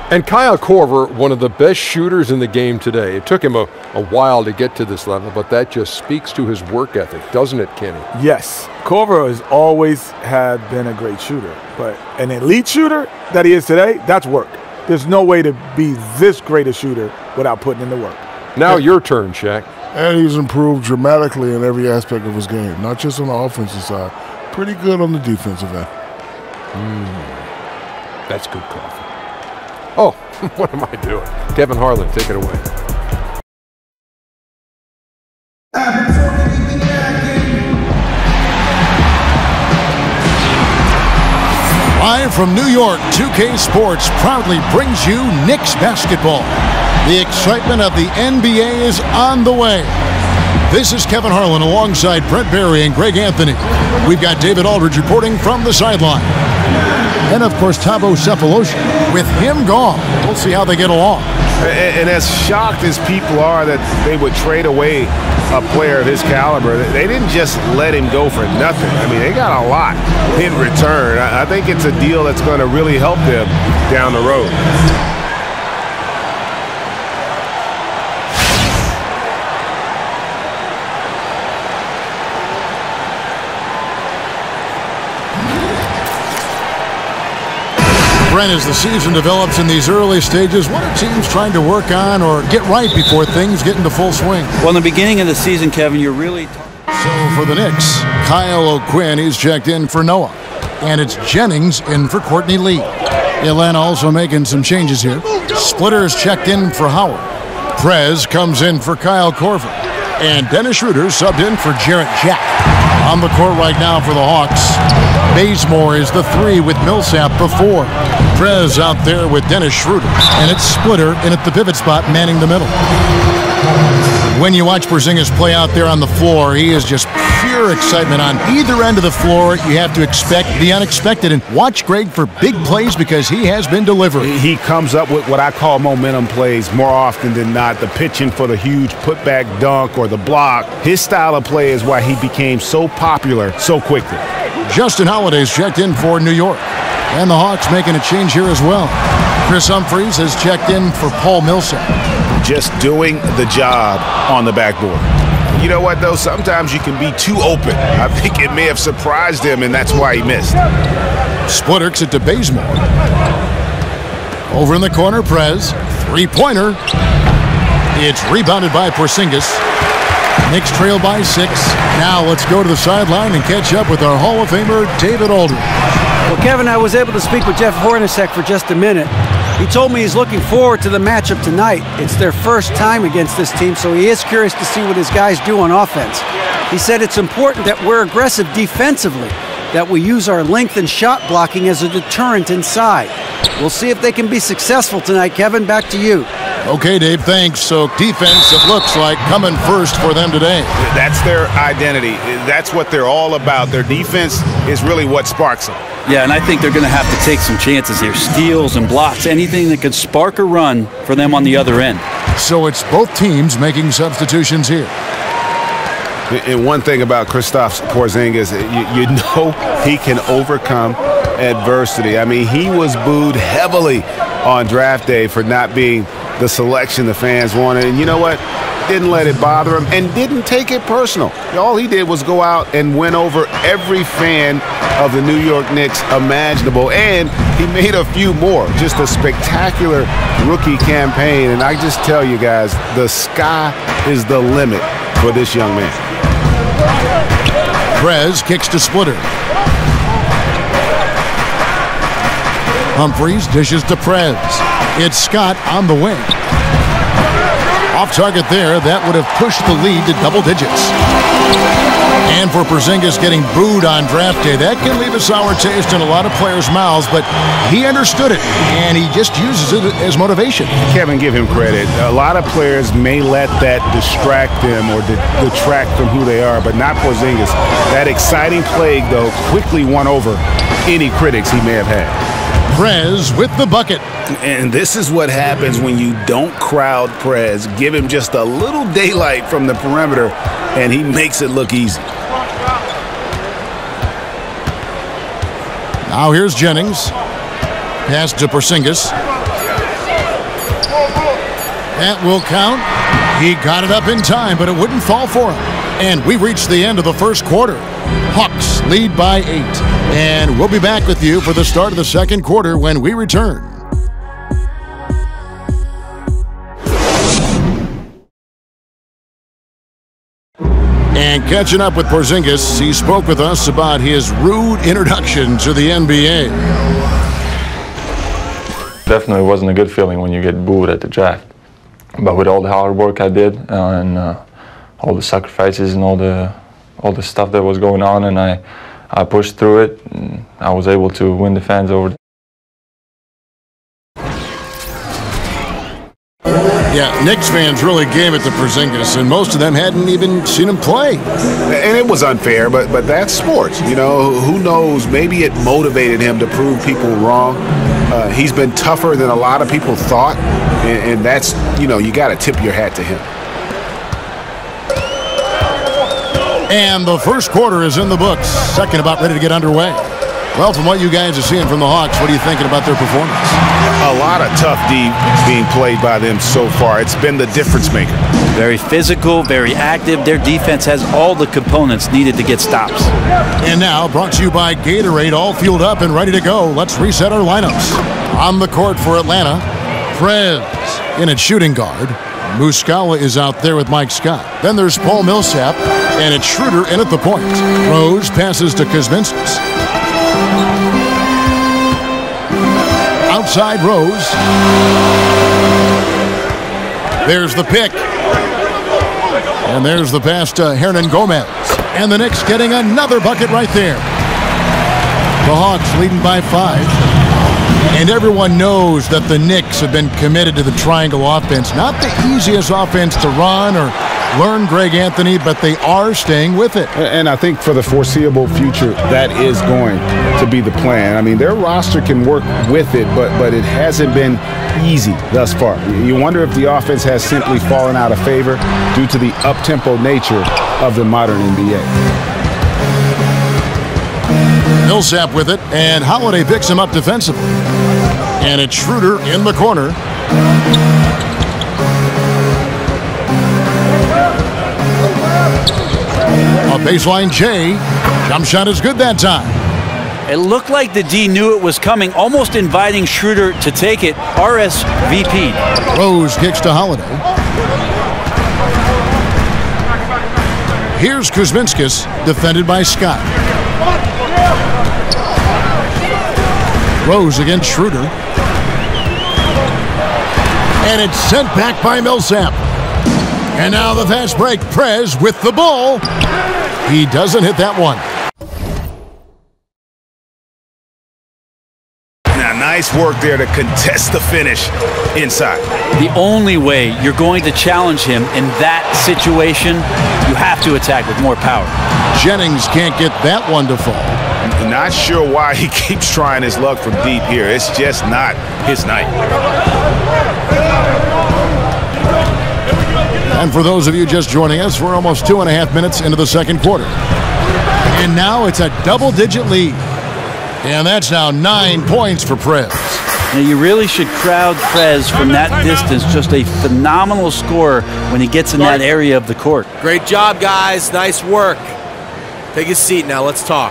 And Kyle Korver, one of the best shooters in the game today. It took him a while to get to this level, but that just speaks to his work ethic, doesn't it, Kenny? Yes. Korver has always been a great shooter, but an elite shooter that he is today, that's work. There's no way to be this great a shooter without putting in the work. Now your turn, Shaq. And he's improved dramatically in every aspect of his game, not just on the offensive side. Pretty good on the defensive end. That's good coffee. Oh, what am I doing? Kevin Harlan, take it away. Live from New York, 2K Sports proudly brings you Knicks basketball. The excitement of the NBA is on the way. This is Kevin Harlan alongside Brent Barry and Greg Anthony. We've got David Aldridge reporting from the sideline. And, of course, Thabo Sefolosha. With him gone, we'll see how they get along. And as shocked as people are that they would trade away a player of his caliber, they didn't just let him go for nothing. I mean, they got a lot in return. I think it's a deal that's going to really help them down the road. Brent, as the season develops in these early stages, what are teams trying to work on or get right before things get into full swing? Well, in the beginning of the season, Kevin, you're really... So for the Knicks, Kyle O'Quinn, he's checked in for Noah. And it's Jennings in for Courtney Lee. Atlanta also making some changes here. Splitter is checked in for Howard. Prez comes in for Kyle Korver. And Dennis Schroeder subbed in for Jarrett Jack. On the court right now for the Hawks, Bazemore is the 3 with Millsap the 4. Prez out there with Dennis Schroeder. And it's Splitter in at the pivot spot, manning the middle. When you watch Porzingis play out there on the floor, he is just pure excitement. On either end of the floor, you have to expect the unexpected. And watch Greg for big plays because he has been delivering. He comes up with what I call momentum plays more often than not. The pitching for the huge putback dunk or the block. His style of play is why he became so popular so quickly. Justin Holiday's checked in for New York. And the Hawks making a change here as well. Chris Humphries has checked in for Paul Millsap. Just doing the job on the backboard. You know what, though? Sometimes you can be too open. I think it may have surprised him, and that's why he missed. Splitter kicks it to Bazemore. Over in the corner, Prez. Three-pointer. It's rebounded by Porzingis. Knicks trail by 6. Now let's go to the sideline and catch up with our Hall of Famer, David Aldridge. Well, Kevin, I was able to speak with Jeff Hornacek for just a minute. He told me he's looking forward to the matchup tonight. It's their first time against this team, so he is curious to see what his guys do on offense. He said it's important that we're aggressive defensively, that we use our length and shot blocking as a deterrent inside. We'll see if they can be successful tonight. Kevin, back to you. Okay, Dave, thanks. So defense, it looks like, coming first for them today. That's their identity. That's what they're all about. Their defense is really what sparks them. Yeah, and I think they're going to have to take some chances here. Steals and blocks, anything that could spark a run for them on the other end. So it's both teams making substitutions here. And one thing about Kristaps Porzingis, you know he can overcome adversity. I mean, he was booed heavily on draft day for not being the selection the fans wanted. And you know what? Didn't let it bother him and didn't take it personal. All he did was go out and win over every fan of the New York Knicks imaginable, and he made a few more. Just a spectacular rookie campaign, and I just tell you guys, the sky is the limit for this young man. Prez kicks to Splitter. Humphries dishes to Prez. It's Scott on the wing. Off target there, that would have pushed the lead to double digits. And for Porzingis getting booed on draft day, that can leave a sour taste in a lot of players' mouths, but he understood it, and he just uses it as motivation. Kevin, give him credit. A lot of players may let that distract them or detract from who they are, but not Porzingis. That exciting play, though, quickly won over any critics he may have had. Prez with the bucket. And this is what happens when you don't crowd Prez. Give him just a little daylight from the perimeter, and he makes it look easy. Now here's Jennings. Pass to Porzingis. That will count. He got it up in time, but it wouldn't fall for him. And we've reached the end of the first quarter. Hawks lead by 8. And we'll be back with you for the start of the second quarter when we return. And catching up with Porzingis, he spoke with us about his rude introduction to the NBA. Definitely wasn't a good feeling when you get booed at the draft. But with all the hard work I did and all the sacrifices and all the stuff that was going on, and I pushed through it, and I was able to win the fans over. Yeah, Knicks fans really gave it to Porzingis, and most of them hadn't even seen him play. And it was unfair, but that's sports. You know, who knows? Maybe it motivated him to prove people wrong. He's been tougher than a lot of people thought, and that's, you know, you got to tip your hat to him. And the first quarter is in the books. Second about ready to get underway. Well, from what you guys are seeing from the Hawks, what are you thinking about their performance? A lot of tough D being played by them so far. It's been the difference maker. Very physical, very active. Their defense has all the components needed to get stops. And now, brought to you by Gatorade, all fueled up and ready to go. Let's reset our lineups. On the court for Atlanta, Prez in at shooting guard. Muscala is out there with Mike Scott. Then there's Paul Millsap, and it's Schroeder in at the point. Rose passes to Kuzminskas. Outside Rose. There's the pick. And there's the pass to Hernan Gomez. And the Knicks getting another bucket right there. The Hawks leading by 5. And everyone knows that the Knicks have been committed to the triangle offense. Not the easiest offense to run or learn Greg Anthony, but they are staying with it. And I think for the foreseeable future, that is going to be the plan. I mean, their roster can work with it, but it hasn't been easy thus far. You wonder if the offense has simply fallen out of favor due to the up-tempo nature of the modern NBA. Millsap with it, and Holiday picks him up defensively. And it's Schroeder in the corner. A baseline J. Jump shot is good that time. It looked like the D knew it was coming, almost inviting Schroeder to take it. RSVP. Rose kicks to Holiday. Here's Kuzminskas, defended by Scott. Rose against Schroeder. And it's sent back by Millsap. And now the fast break. Prez with the ball. He doesn't hit that one. Now, nice work there to contest the finish inside. The only way you're going to challenge him in that situation, you have to attack with more power. Jennings can't get that one to fall. Not sure why he keeps trying his luck from deep here. It's just not his night. And for those of you just joining us, we're almost 2.5 minutes into the second quarter. And now it's a double-digit lead. And that's now 9 points for Prez. Now you really should crowd Prez from that distance. Just a phenomenal scorer when he gets in that area of the court. Great job, guys. Nice work. Take a seat now. Let's talk.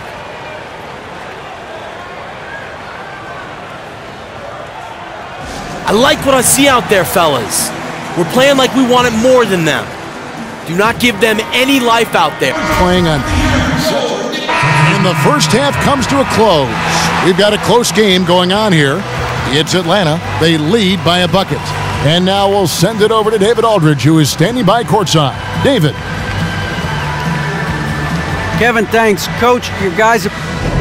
I like what I see out there, fellas. We're playing like we wanted more than them. Do not give them any life out there. Playing on. And the first half comes to a close. We've got a close game going on here. It's Atlanta. They lead by a bucket. And now we'll send it over to David Aldridge, who is standing by courtside. David. Kevin, thanks. Coach, your guys have...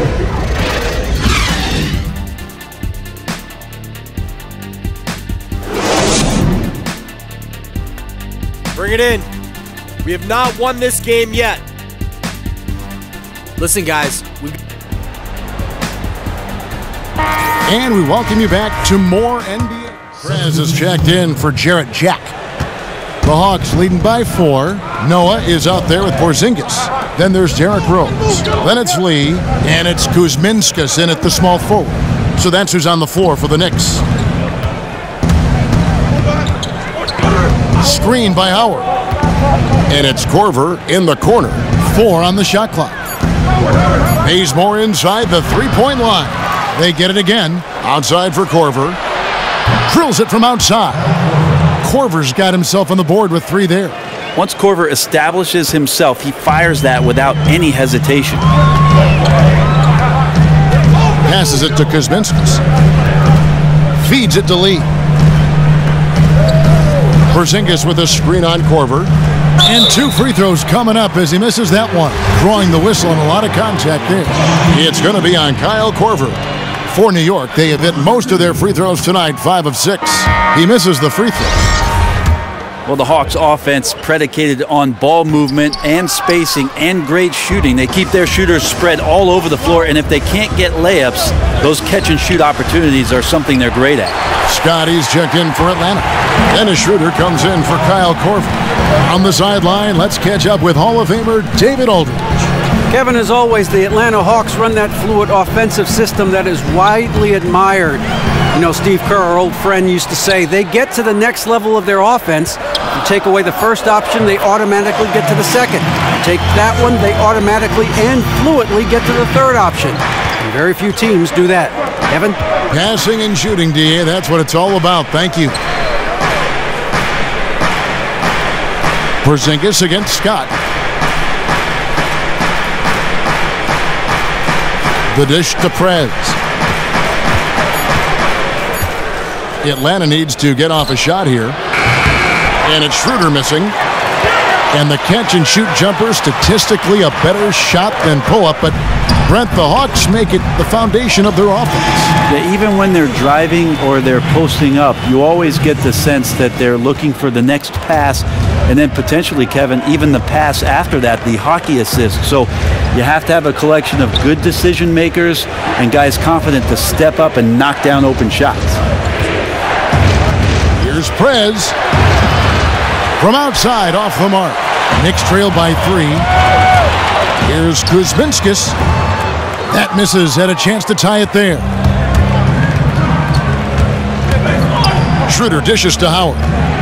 Bring it in. We have not won this game yet. Listen, guys. And we welcome you back to more NBA. Prez is checked in for Jarrett Jack. The Hawks leading by 4. Noah is out there with Porzingis. Then there's Derrick Rose. Then it's Lee, and it's Kuzminskas in at the small forward. So that's who's on the floor for the Knicks. screen by Howard. And it's Korver in the corner. 4 on the shot clock. Bazemore inside the three-point line. They get it again. Outside for Korver. Drills it from outside. Korver's got himself on the board with 3 there. Once Korver establishes himself, he fires that without any hesitation. Passes it to Kuzminskis. Feeds it to Lee. Porzingis with a screen on Korver. And 2 free throws coming up as he misses that one. Drawing the whistle and a lot of contact there. It's going to be on Kyle Korver. For New York, they have hit most of their free throws tonight, 5 of 6. He misses the free throw. Well, the Hawks offense predicated on ball movement and spacing and great shooting. They keep their shooters spread all over the floor, and if they can't get layups, those catch and shoot opportunities are something they're great at. Scotty's checked in for Atlanta. Dennis Schroeder comes in for Kyle Korver. On the sideline, let's catch up with Hall of Famer David Aldridge. Kevin, as always, the Atlanta Hawks run that fluid offensive system that is widely admired. You know, Steve Kerr, our old friend, used to say they get to the next level of their offense. You take away the first option, they automatically get to the second. You take that one, they automatically and fluidly get to the third option. And very few teams do that. Kevin? Passing and shooting, D.A., that's what it's all about. Thank you. Porzingis against Scott. The dish to Prez. Atlanta needs to get off a shot here. And it's Schroeder missing. And the catch and shoot jumper, statistically a better shot than pull-up. But Brent, the Hawks make it the foundation of their offense. Yeah, even when they're driving or they're posting up, you always get the sense that they're looking for the next pass. And then potentially, Kevin, even the pass after that, the hockey assist. So you have to have a collection of good decision makers and guys confident to step up and knock down open shots. Here's Prez. From outside, off the mark. Knicks trail by 3. Here's Kuzminskis. That misses. Had a chance to tie it there. Schroeder dishes to Howard.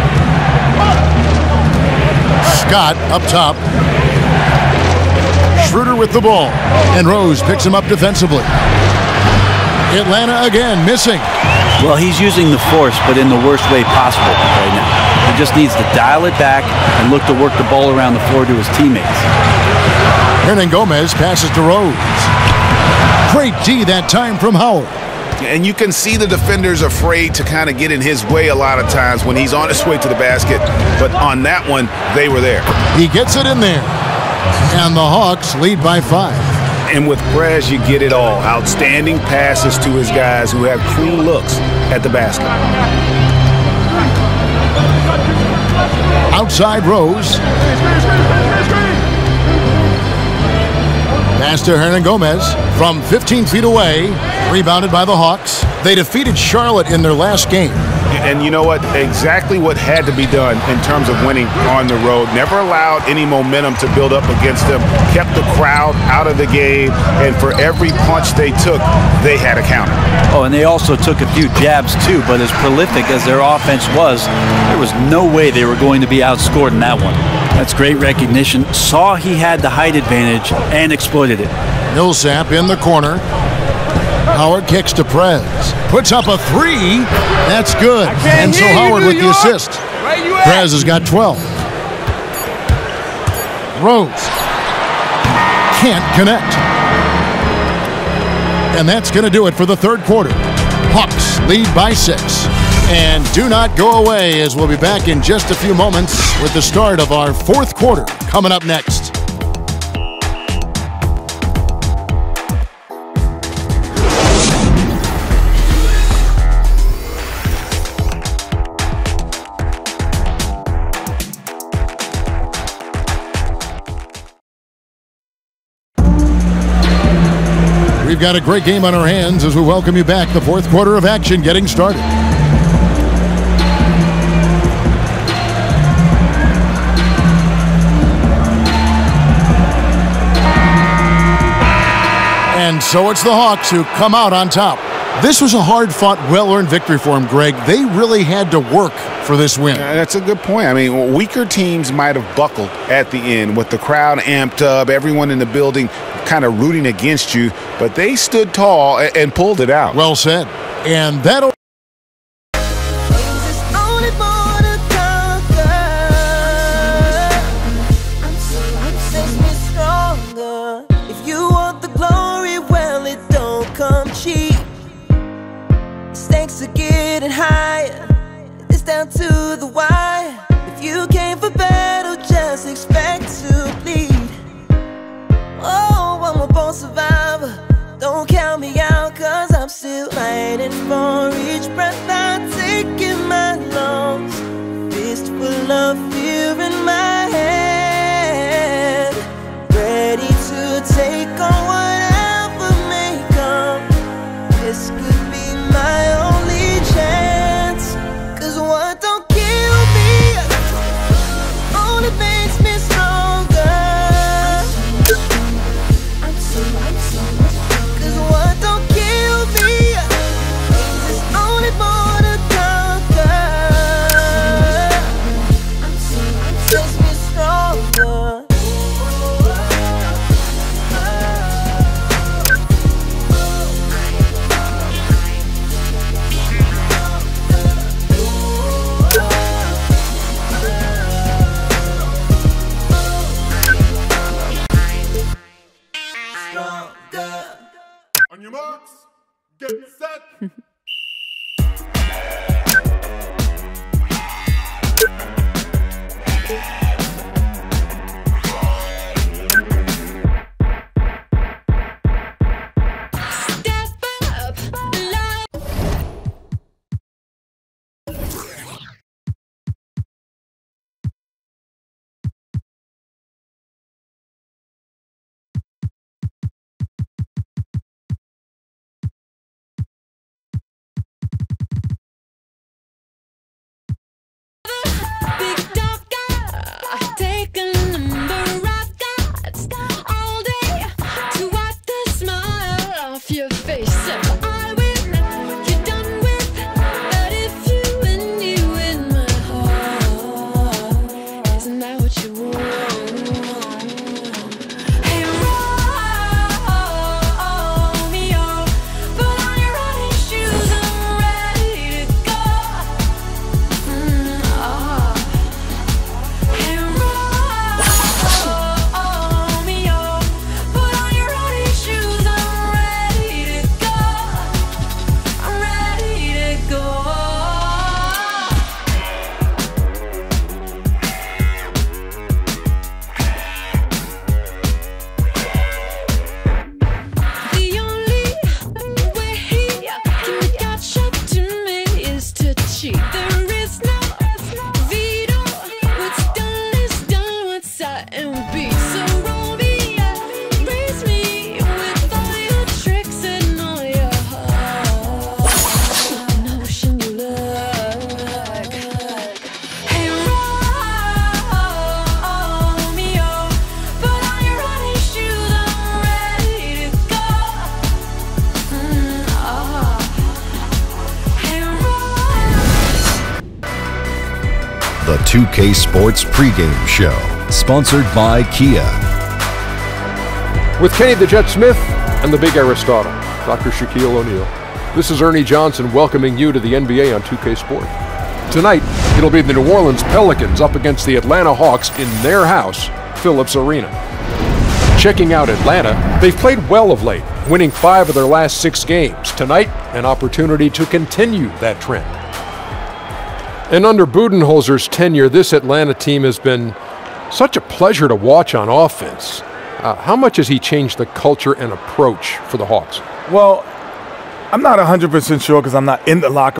Scott up top. Schroeder with the ball. And Rose picks him up defensively. Atlanta again missing. Well, he's using the force, but in the worst way possible right now. He just needs to dial it back and look to work the ball around the floor to his teammates. Hernangomez passes to Rose. Great D that time from Howard. And you can see the defenders afraid to kind of get in his way a lot of times when he's on his way to the basket. But on that one, they were there. He gets it in there. And the Hawks lead by 5. And with Prez, you get it all. Outstanding passes to his guys who have clean looks at the basket. Outside Rose. Pass to Hernangomez from 15 feet away. Rebounded by the Hawks. They defeated Charlotte in their last game. And you know what? Exactly what had to be done in terms of winning on the road. Never allowed any momentum to build up against them. Kept the crowd out of the game. And for every punch they took, they had a counter. Oh, and they also took a few jabs too, but as prolific as their offense was, there was no way they were going to be outscored in that one. That's great recognition. Saw he had the height advantage and exploited it. Millsap in the corner. Howard kicks to Prez. Puts up a 3. That's good. And so Howard with the assist. Prez has got 12. Rose. Can't connect. And that's going to do it for the third quarter. Hawks lead by 6. And do not go away, as we'll be back in just a few moments with the start of our fourth quarter coming up next. We've got a great game on our hands as we welcome you back. The fourth quarter of action getting started. And so it's the Hawks who come out on top. This was a hard-fought, well-earned victory for them, Greg. They really had to work for this win. That's a good point. I mean, weaker teams might have buckled at the end with the crowd amped up, everyone in the building kind of rooting against you, but they stood tall and pulled it out. Well said. And that'll... Higher, it's down to the wire. If you came for battle, just expect to bleed. Oh, I'm a born survivor. Don't count me out, cause I'm still fighting for each breath I take in my lungs. Fist full of fear in my hand, ready to take on whatever may come. This could be my only chance, cause what don't kill me only makes me stronger. Cause what don't kill me is only more to conquer. Makes me stronger. On your marks, get set. The 2K Sports pregame show, sponsored by Kia. With Kenny the Jet Smith and the Big Aristotle, Dr. Shaquille O'Neal. This is Ernie Johnson welcoming you to the NBA on 2K Sport. Tonight, it'll be the New Orleans Pelicans up against the Atlanta Hawks in their house, Phillips Arena. Checking out Atlanta, they've played well of late, winning 5 of their last 6 games. Tonight, an opportunity to continue that trend. And under Budenholzer's tenure, this Atlanta team has been such a pleasure to watch on offense. How much has he changed the culture and approach for the Hawks? Well, I'm not 100% sure because I'm not in the locker room.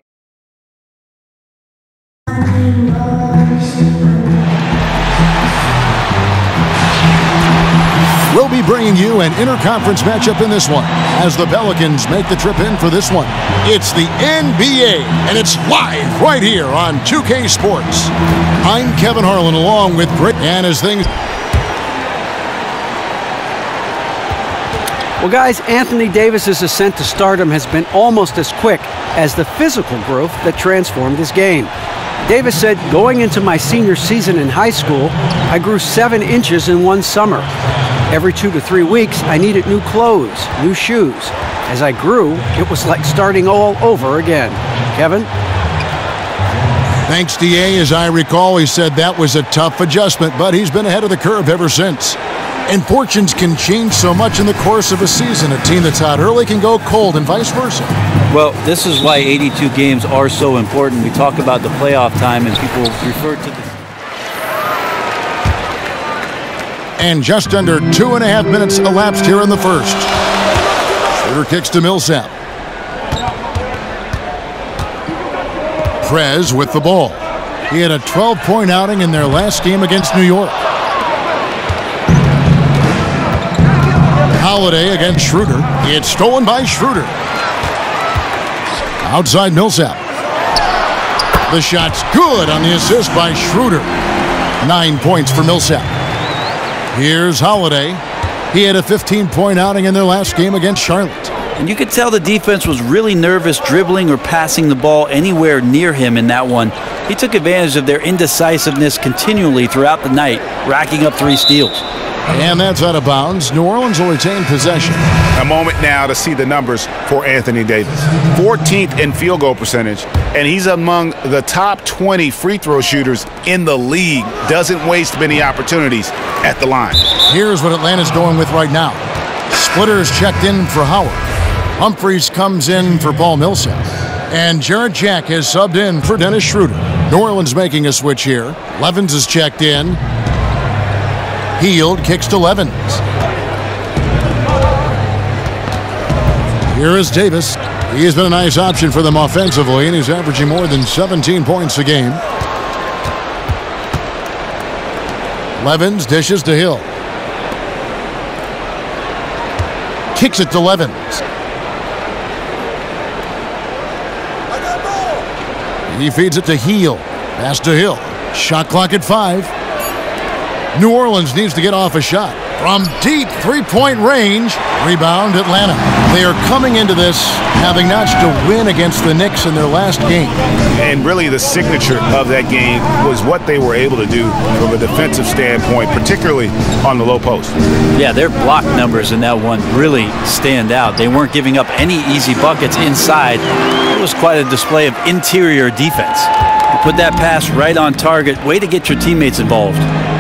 We'll be bringing you an interconference matchup in this one as the Pelicans make the trip in for this one. It's the NBA, and it's live right here on 2K Sports. I'm Kevin Harlan along with Greg, and as things... Well, guys, Anthony Davis's ascent to stardom has been almost as quick as the physical growth that transformed his game. Davis said, going into my senior season in high school, I grew 7 inches in one summer. Every 2 to 3 weeks, I needed new clothes, new shoes. As I grew, it was like starting all over again. Kevin? Thanks, D.A. As I recall, he said that was a tough adjustment, but he's been ahead of the curve ever since. And fortunes can change so much in the course of a season. A team that's hot early can go cold and vice versa. Well, this is why 82 games are so important. We talk about the playoff time and people refer to the... And just under 2.5 minutes elapsed here in the first. Schroeder kicks to Millsap. Prez with the ball. He had a 12-point outing in their last game against New York. Holiday against Schroeder. It's stolen by Schroeder. Outside Millsap. The shot's good on the assist by Schroeder. 9 points for Millsap. Here's Holiday. He had a 15-point outing in their last game against Charlotte. And you could tell the defense was really nervous dribbling or passing the ball anywhere near him in that one. He took advantage of their indecisiveness continually throughout the night, racking up 3 steals. And that's out of bounds. New Orleans will retain possession. A moment now to see the numbers for Anthony Davis. 14th in field goal percentage, and he's among the top 20 free throw shooters in the league. Doesn't waste many opportunities at the line. Here's what Atlanta's going with right now. Splitter is checked in for Howard. Humphries comes in for Paul Millsap. And Jarrett Jack has subbed in for Dennis Schroeder. New Orleans making a switch here. Levens is checked in. Hield kicks to Levens. Here is Davis. He has been a nice option for them offensively, and he's averaging more than 17 points a game. Levens dishes to Hill. Kicks it to Levens. He feeds it to Hield. Pass to Hill. Shot clock at 5. New Orleans needs to get off a shot. From deep three-point range. Rebound Atlanta. They are coming into this having notched a win against the Knicks in their last game. And really the signature of that game was what they were able to do from a defensive standpoint, particularly on the low post. Yeah, their block numbers in that one really stand out. They weren't giving up any easy buckets inside. It was quite a display of interior defense. You put that pass right on target. Way to get your teammates involved.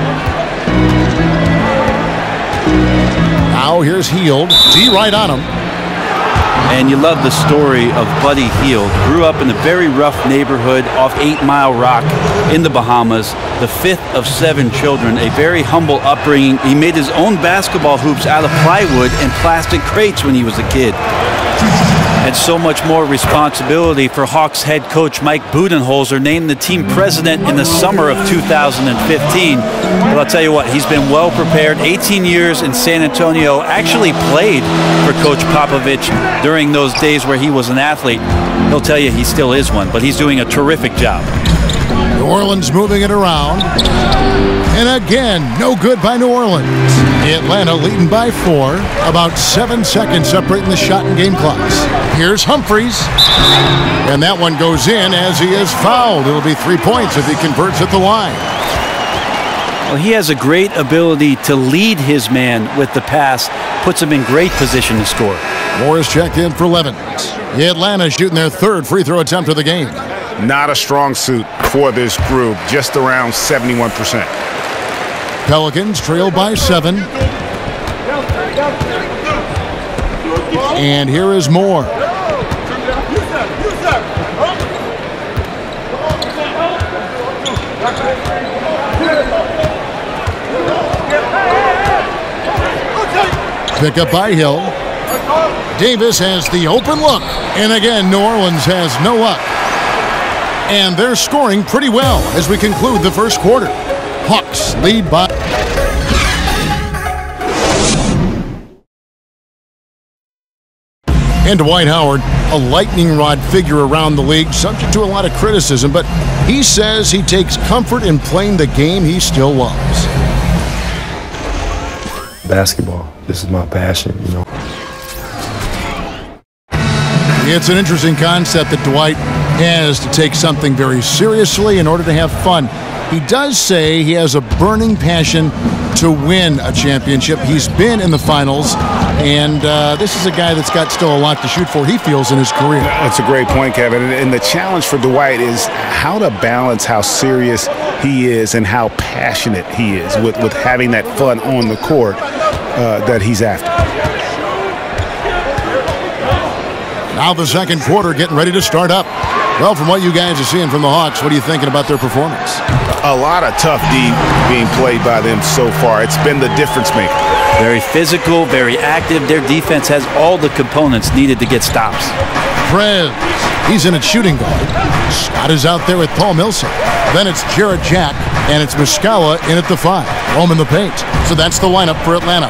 Now here's Hield. D right on him. And you love the story of Buddy Hield. Grew up in a very rough neighborhood off 8 Mile Rock in the Bahamas. The 5th of 7 children. A very humble upbringing. He made his own basketball hoops out of plywood and plastic crates when he was a kid. And so much more responsibility for Hawks head coach Mike Budenholzer, named the team president in the summer of 2015. But I'll tell you what, he's been well prepared. 18 years in San Antonio, actually played for Coach Popovich during those days where he was an athlete. He'll tell you he still is one, but he's doing a terrific job. New Orleans moving it around. And again, no good by New Orleans. Atlanta leading by 4. About 7 seconds separating the shot and game clocks. Here's Humphries. And that one goes in as he is fouled. It'll be 3 points if he converts at the line. Well, he has a great ability to lead his man with the pass. Puts him in great position to score. Morris checked in for Levens. Atlanta shooting their 3rd free throw attempt of the game. Not a strong suit for this group, just around 71%. Pelicans trail by 7. And here is Moore. Pick up by Hill. Davis has the open look. And again, New Orleans has no luck. And they're scoring pretty well as we conclude the first quarter. Hawks lead by... And Dwight Howard, a lightning rod figure around the league, subject to a lot of criticism, but he says he takes comfort in playing the game he still loves. Basketball, this is my passion, you know. It's an interesting concept that Dwight has to take something very seriously in order to have fun. He does say he has a burning passion to win a championship. He's been in the finals, and this is a guy that's got still a lot to shoot for, he feels, in his career. That's a great point, Kevin. And the challenge for Dwight is how to balance how serious he is and how passionate he is with having that fun on the court that he's after. Now the second quarter getting ready to start up. Well, from what you guys are seeing from the Hawks, what are you thinking about their performance? A lot of tough D being played by them so far. It's been the difference maker. Very physical, very active. Their defense has all the components needed to get stops. Prez, he's in at shooting guard. Scott is out there with Paul Millsap. Then it's Jarrett Jack, and it's Muscala in at the 5. Home in the paint. So that's the lineup for Atlanta.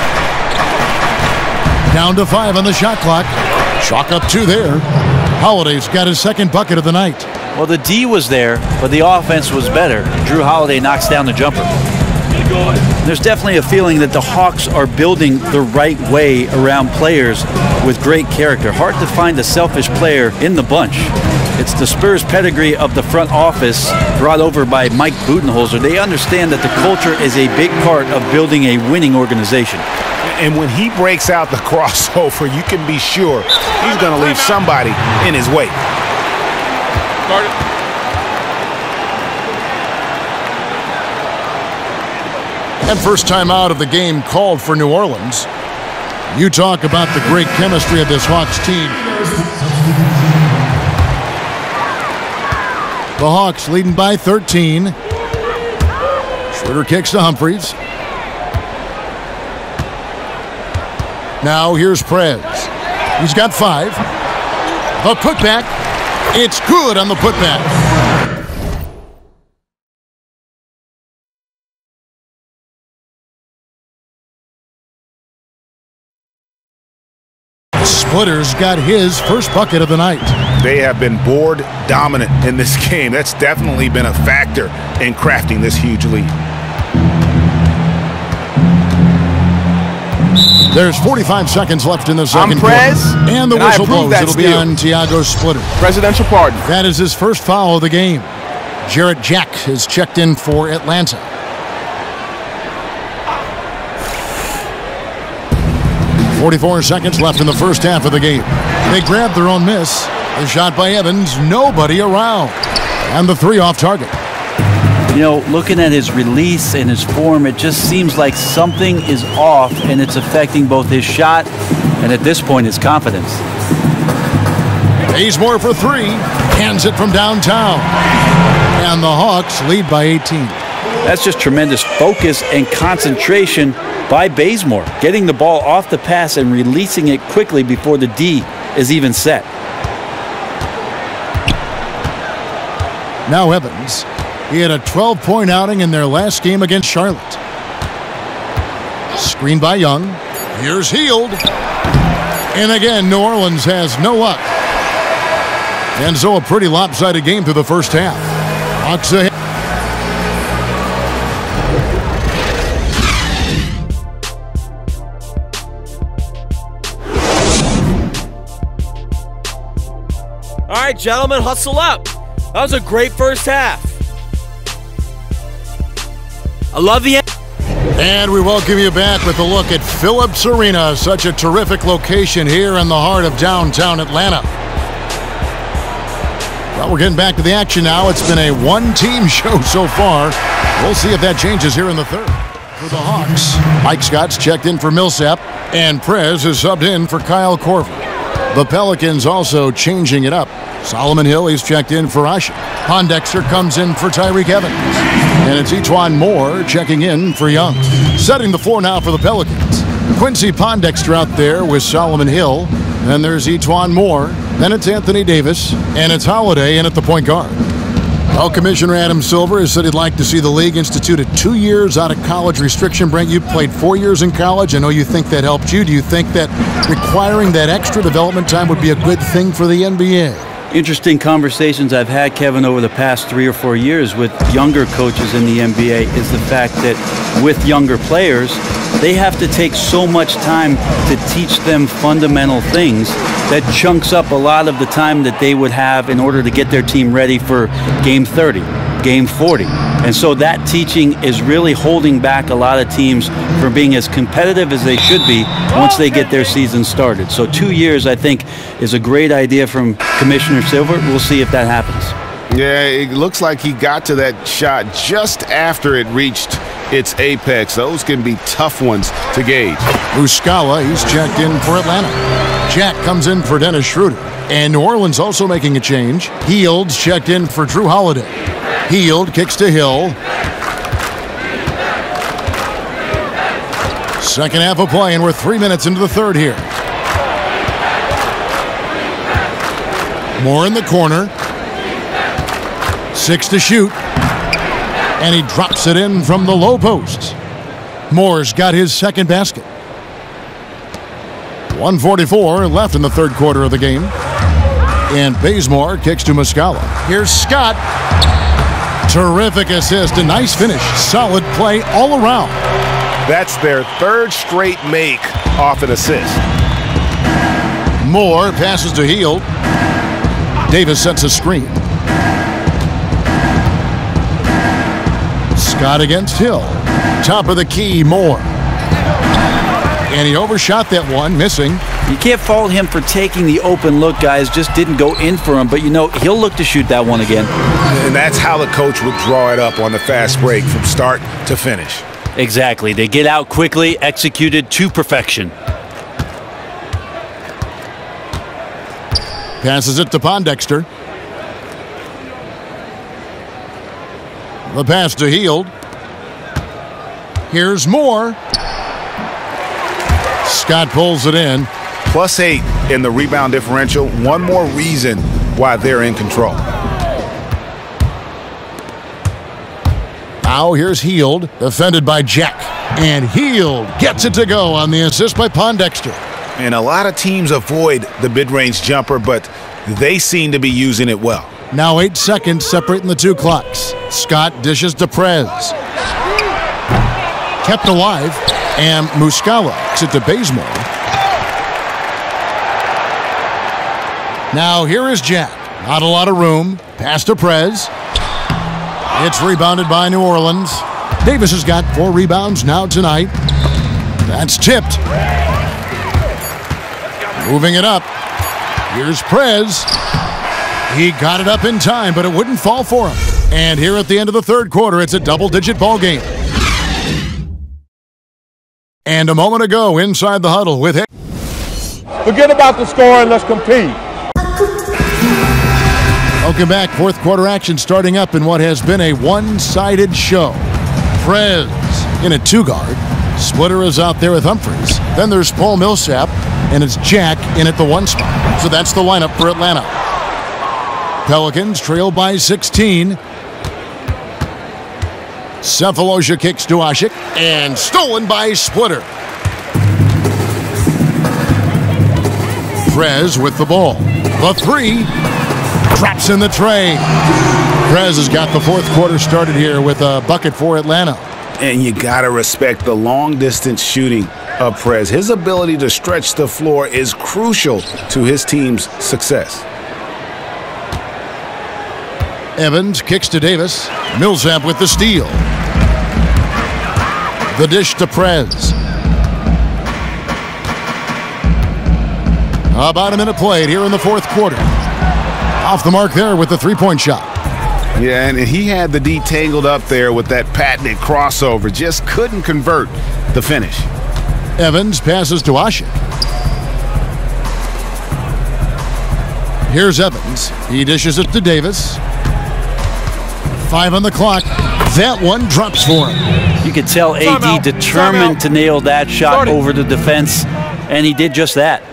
Down to 5 on the shot clock. Chalk up 2 there. Holiday's got his second bucket of the night. Well, the D was there, but the offense was better. Drew Holiday knocks down the jumper. There's definitely a feeling that the Hawks are building the right way around players with great character. Hard to find a selfish player in the bunch. It's the Spurs pedigree of the front office brought over by Mike Budenholzer. They understand that the culture is a big part of building a winning organization. And when he breaks out the crossover, you can be sure he's going to leave somebody in his way. And first time out of the game called for New Orleans. You talk about the great chemistry of this Hawks team. The Hawks leading by 13. Schroeder kicks to Humphries. Now here's Prez. He's got 5. The putback. It's good on the putback. Splitter's got his first bucket of the night. They have been board dominant in this game. That's definitely been a factor in crafting this huge lead. There's 45 seconds left in the second quarter. And the whistle blows. It'll be on Tiago Splitter. Presidential pardon. That is his first foul of the game. Jarrett Jack is checked in for Atlanta. .44 seconds left in the first half of the game. They grabbed their own miss. The shot by Evans, nobody around. And the 3 off target. You know, looking at his release and his form, it just seems like something is off, and it's affecting both his shot and, at this point, his confidence. Bazemore for 3. Hands it from downtown. And the Hawks lead by 18. That's just tremendous focus and concentration by Bazemore, getting the ball off the pass and releasing it quickly before the D is even set. Now Evans. He had a 12-point outing in their last game against Charlotte. Screen by Young. Here's Hield. And again, New Orleans has no luck. And so a pretty lopsided game through the first half. Hawks ahead. All right, gentlemen, hustle up. That was a great first half. I love the end. And we welcome you back with a look at Phillips Arena, such a terrific location here in the heart of downtown Atlanta. Well, we're getting back to the action now. It's been a one-team show so far. We'll see if that changes here in the third. For the Hawks, Mike Scott's checked in for Millsap, and Prez is subbed in for Kyle Korver. The Pelicans also changing it up. Solomon Hill, he's checked in for Usher. Pondexter comes in for Tyreke Evans. And it's E'Twaun Moore checking in for Young. Setting the floor now for the Pelicans. Quincy Pondexter out there with Solomon Hill. Then there's E'Twaun Moore. Then it's Anthony Davis. And it's Holiday in at the point guard. Well, Commissioner Adam Silver has said he'd like to see the league institute a 2 years out of college restriction. Brent, you played 4 years in college. I know you think that helped you. Do you think that requiring that extra development time would be a good thing for the NBA? interesting conversations I've had, Kevin, over the past 3 or 4 years with younger coaches in the NBA is the fact that with younger players, they have to take so much time to teach them fundamental things that chunks up a lot of the time that they would have in order to get their team ready for Game 30, Game 40. And so that teaching is really holding back a lot of teams from being as competitive as they should be once they get their season started. So 2 years, I think, is a great idea from Commissioner Silver. We'll see if that happens. Yeah, it looks like he got to that shot just after it reached its apex. Those can be tough ones to gauge. Muscala, he's checked in for Atlanta. Jack comes in for Dennis Schroeder. And New Orleans also making a change. Hield's checked in for Drew Holiday. Hield kicks to Hill. Second half of play, and we're 3 minutes into the third here. Moore in the corner. 6 to shoot. And he drops it in from the low post. Moore's got his second basket. 1:44 left in the third quarter of the game. And Bazemore kicks to Muscala. Here's Scott. Terrific assist, a nice finish. Solid play all around. That's their third straight make off an assist. Moore passes to Hield. Davis sets a screen. Scott against Hill. Top of the key, Moore. And he overshot that one, missing. You can't fault him for taking the open look, guys. Just didn't go in for him. But, you know, he'll look to shoot that one again. And that's how the coach would draw it up on the fast break from start to finish. Exactly. They get out quickly, executed to perfection. Passes it to Pondexter. The pass to Hield. Here's Moore. Scott pulls it in. +8 in the rebound differential. One more reason why they're in control. Now here's Hield, defended by Jack. And Hield gets it to go on the assist by Pondexter. And a lot of teams avoid the mid-range jumper, but they seem to be using it well. Now 8 seconds separating the two clocks. Scott dishes to Prez. Kept alive. And Muscala kicks it to Bazemore. Now here is Jack. Not a lot of room. Pass to Prez. It's rebounded by New Orleans. Davis has got 4 rebounds now tonight. That's tipped. Moving it up. Here's Prez. He got it up in time, but it wouldn't fall for him. And here at the end of the third quarter, it's a double-digit ball game. And a moment ago, inside the huddle with him. Forget about the score and let's compete. Welcome back. Fourth quarter action starting up in what has been a one-sided show. Prez in a 2-guard. Splitter is out there with Humphries. Then there's Paul Millsap, and it's Jack in at the 1 spot. So that's the lineup for Atlanta. Pelicans trail by 16. Cephalosha kicks to Asik, and stolen by Splitter. Prez with the ball. The 3 drops in the tray. Prez has got the fourth quarter started here with a bucket for Atlanta. And you got to respect the long-distance shooting of Prez. His ability to stretch the floor is crucial to his team's success. Evans kicks to Davis. Millsap with the steal. The dish to Prez. About a minute played here in the fourth quarter. Off the mark there with the three-point shot. Yeah, and he had the D tangled up there with that patented crossover. Just couldn't convert the finish. Evans passes to Asik. Here's Evans. He dishes it to Davis. 5 on the clock. That one drops for him. You could tell AD determined to nail that shot over the defense, and he did just that.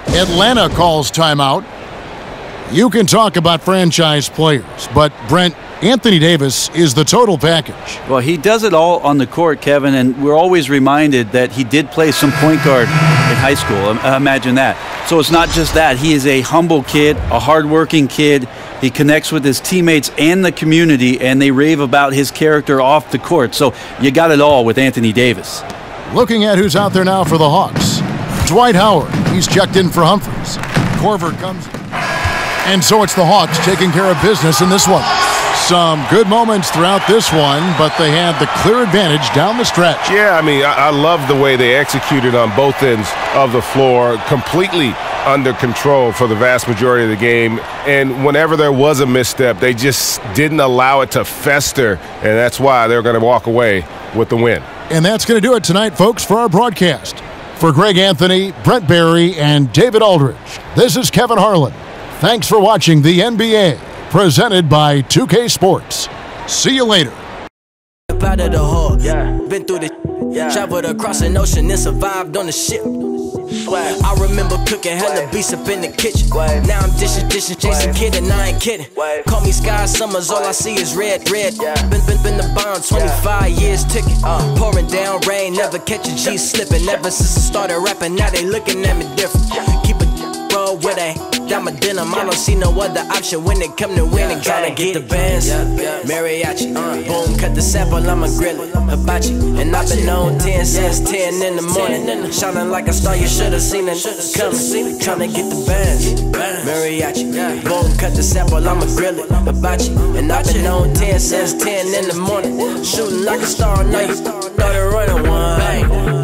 Atlanta calls timeout. You can talk about franchise players, but Brent, Anthony Davis is the total package. Well, he does it all on the court, Kevin, and we're always reminded that he did play some point guard in high school. Imagine that. So it's not just that. He is a humble kid, a hardworking kid. He connects with his teammates and the community, and they rave about his character off the court. So you got it all with Anthony Davis. Looking at who's out there now for the Hawks. Dwight Howard. He's checked in for Humphries. Korver comes in. And so it's the Hawks taking care of business in this one. Some good moments throughout this one, but they had the clear advantage down the stretch. Yeah, I mean, I love the way they executed on both ends of the floor, completely under control for the vast majority of the game. And whenever there was a misstep, they just didn't allow it to fester, and that's why they're going to walk away with the win. And that's going to do it tonight, folks, for our broadcast. For Greg Anthony, Brent Barry, and David Aldridge, this is Kevin Harlan. Thanks for watching the NBA, presented by 2K Sports. See you later. Out of the hall, been through the traveled across an ocean and survived on the ship. I remember cooking hella beats up in the kitchen. Now I'm dishing, chasing kid, and I ain't kidding. Call me Sky Summers, all I see is red. Been the bond, 25 years ticking. Pouring down rain, never catch a G slipping. Ever since I started rapping, now they looking at me different. Keep a roll with a down my denim. I don't see no other option when it come to winning. Tryna get the bands, mariachi. Boom, cut the sample, I'ma grill it. Hibachi, and I've been on 10 since 10 in the morning. Shining like a star, you should've seen it coming. Tryna get the bands, mariachi. Boom, cut the sample, I'ma grill it. Hibachi, and I've been on 10 since 10 in the morning. Shooting like a star, now you started running one. Bang.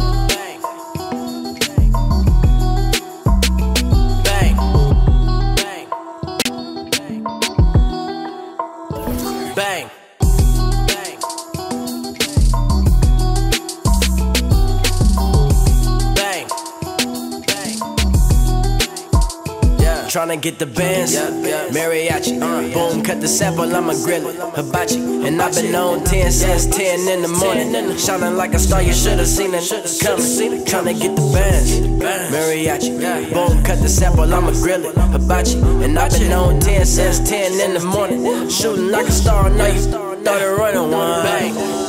Tryna get the bands, mariachi. Boom, cut the sample, I'ma grill it. Hibachi, and I've been on 10 since 10 in the morning. Shining like a star, you should've seen it coming. Tryna get the bands, mariachi. Boom, cut the sample, I'ma grill it. Hibachi, and I've been on 10 since 10 in the morning. Shooting like a star, now you started running one. Bang.